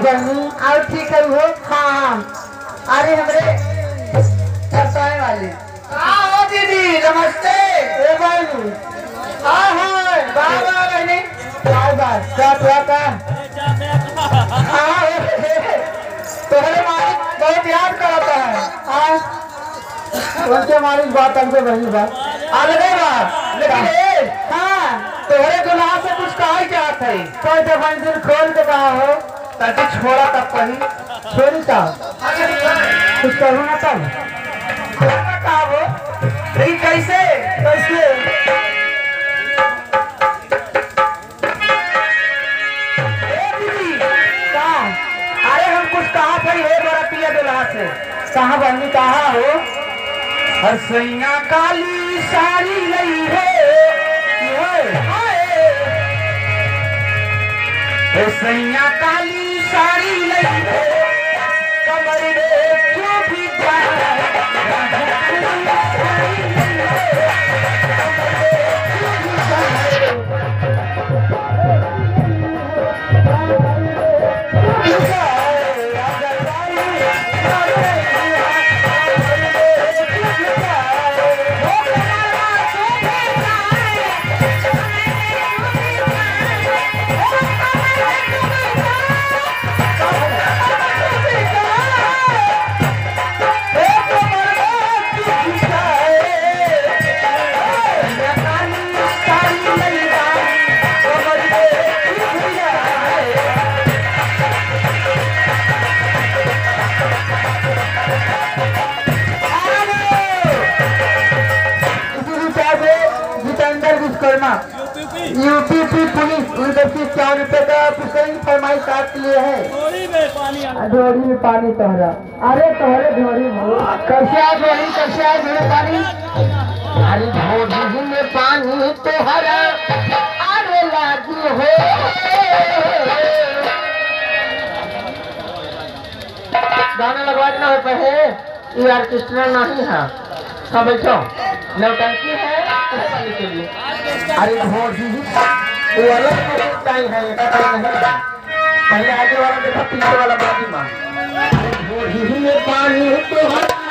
बहनी और ठीक है वो। हाँ अरे हमरे सरसाए वाले। हाँ हो दीदी नमस्ते। ए बहनी हाँ हाँ बाबा बहनी बार बार क्या हुआ था। हाँ तुम्हारे मालिक बहुत याद करता है। हाँ उनके मालिक बात हमसे बहनी बात अलग बात लेकिन हाँ तुम्हारे दुल्हा से कुछ कहा क्या थे। कोई तो मंजिल खोल के कहा हो ताकि छोड़ा तब कहीं छोड़ी था कुछ कहो ना तब कहा वो लेकिन कैसे कैसे अरे हम कुछ कहा थे हे बड़ा पिया दुल्हा से कहा बहनी कहा हो हसैया काली साड़ी लई है हसैया काली साड़ी लई है कमर में क्यों भी यूपी पुलिस उधर से 4 रुपए का पुलिस फरमाइश काट लिए है। ढोरी में पानी तोहरा अरे तोहरे ढोरी कैसे आ ढोरी कैसे आ ढोरी पानी अरे ढोरी में पानी तोहरा अरे लागी हो गाना लगवाना हो पे है ये ऑर्केस्ट्रा नहीं है सब बैठो नौटंकी है के लिए अरे ढोरी वो अलग टाइम है पहले आगे वाला देखा पीछे वाला बाकी मां ढोरी में पानी तो